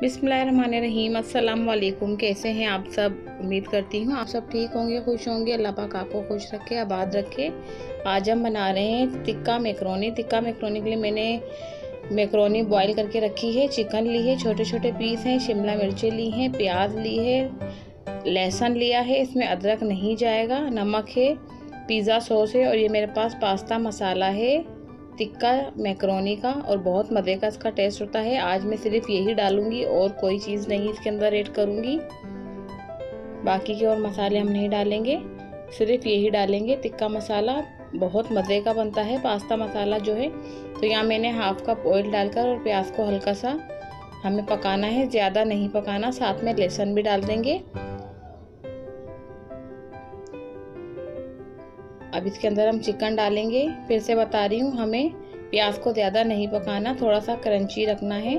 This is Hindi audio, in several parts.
बिस्मिल्लाहिर्रहमानिर्रहीम। अस्सलाम वालेकुम। कैसे हैं आप सब? उम्मीद करती हूँ आप सब ठीक होंगे, खुश होंगे। अल्लाह पाक आपको खुश रखे, आबाद रखे। आज हम बना रहे हैं टिक्का मैकरोनी। टिक्का मैकरोनी के लिए मैंने मैकरोनी बॉईल करके रखी है, चिकन ली है, छोटे छोटे पीस हैं, शिमला मिर्चें ली हैं, प्याज ली है, लहसुन लिया है, इसमें अदरक नहीं जाएगा, नमक है, पिज़्ज़ा सॉस है और ये मेरे पास पास्ता मसाला है टिक्का मैकरोनी का, और बहुत मज़े का इसका टेस्ट होता है। आज मैं सिर्फ यही डालूंगी और कोई चीज़ नहीं इसके अंदर ऐड करूंगी। बाकी के और मसाले हम नहीं डालेंगे, सिर्फ यही डालेंगे टिक्का मसाला। बहुत मज़े का बनता है पास्ता मसाला जो है। तो यहाँ मैंने हाफ कप ऑयल डालकर और प्याज को हल्का सा हमें पकाना है, ज़्यादा नहीं पकाना। साथ में लहसुन भी डाल देंगे। अब इसके अंदर हम चिकन डालेंगे। फिर से बता रही हूँ, हमें प्याज को ज़्यादा नहीं पकाना, थोड़ा सा क्रंची रखना है।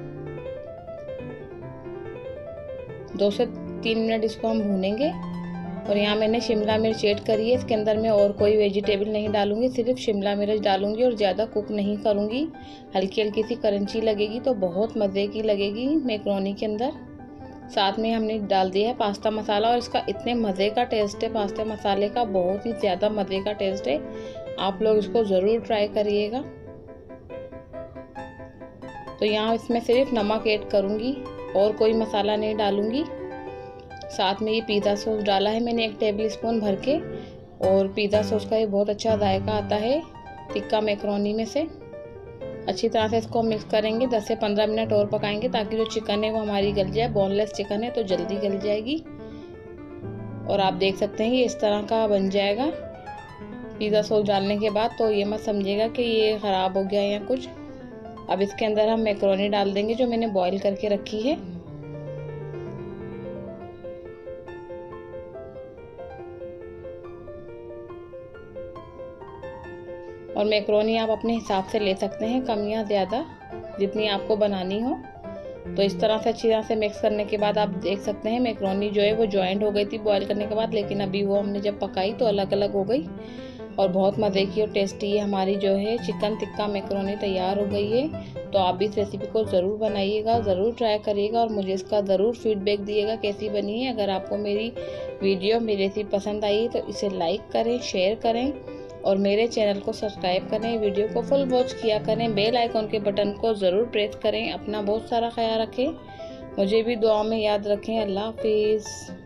2 से 3 मिनट इसको हम भूनेंगे। और यहाँ मैंने शिमला मिर्च ऐड करी है। इसके अंदर मैं और कोई वेजिटेबल नहीं डालूंगी, सिर्फ शिमला मिर्च डालूंगी और ज़्यादा कुक नहीं करूँगी। हल्की हल्की सी क्रंची लगेगी तो बहुत मज़े की लगेगी मैकरोनी के अंदर। साथ में हमने डाल दिया है पास्ता मसाला और इसका इतने मज़े का टेस्ट है पास्ता मसाले का, बहुत ही ज़्यादा मज़े का टेस्ट है। आप लोग इसको ज़रूर ट्राई करिएगा। तो यहाँ इसमें सिर्फ नमक ऐड करूँगी और कोई मसाला नहीं डालूँगी। साथ में ये पिज़्ज़ा सॉस डाला है मैंने 1 टेबल स्पून भर के, और पिज़्ज़ा सॉस का ये बहुत अच्छा जायका आता है टिक्का मैकरोनी में से। अच्छी तरह से इसको मिक्स करेंगे। 10 से 15 मिनट और पकाएंगे ताकि जो चिकन है वो हमारी गल जाए। बोनलेस चिकन है तो जल्दी गल जाएगी। और आप देख सकते हैं ये इस तरह का बन जाएगा पिज़्ज़ा सॉस डालने के बाद। तो ये मत समझिएगा कि ये ख़राब हो गया या कुछ। अब इसके अंदर हम मैकरोनी डाल देंगे जो मैंने बॉईल करके रखी है। और मैकरोनी आप अपने हिसाब से ले सकते हैं, कम या ज़्यादा, जितनी आपको बनानी हो। तो इस तरह से अच्छी तरह से मिक्स करने के बाद आप देख सकते हैं मैकरोनी जो है वो जॉइंट हो गई थी बॉईल करने के बाद, लेकिन अभी वो हमने जब पकाई तो अलग अलग हो गई। और बहुत मज़े की और टेस्टी ये हमारी जो है चिकन टिक्का मैकरोनी तैयार हो गई है। तो आप भी इस रेसिपी को ज़रूर बनाइएगा, ज़रूर ट्राई करिएगा और मुझे इसका ज़रूर फीडबैक दिएगा कैसी बनी है। अगर आपको मेरी वीडियो, मेरी रेसिपी पसंद आई है तो इसे लाइक करें, शेयर करें और मेरे चैनल को सब्सक्राइब करें। वीडियो को फुल वॉच किया करें। बेल आइकॉन के बटन को ज़रूर प्रेस करें। अपना बहुत सारा ख्याल रखें, मुझे भी दुआ में याद रखें। अल्लाह हाफिज़।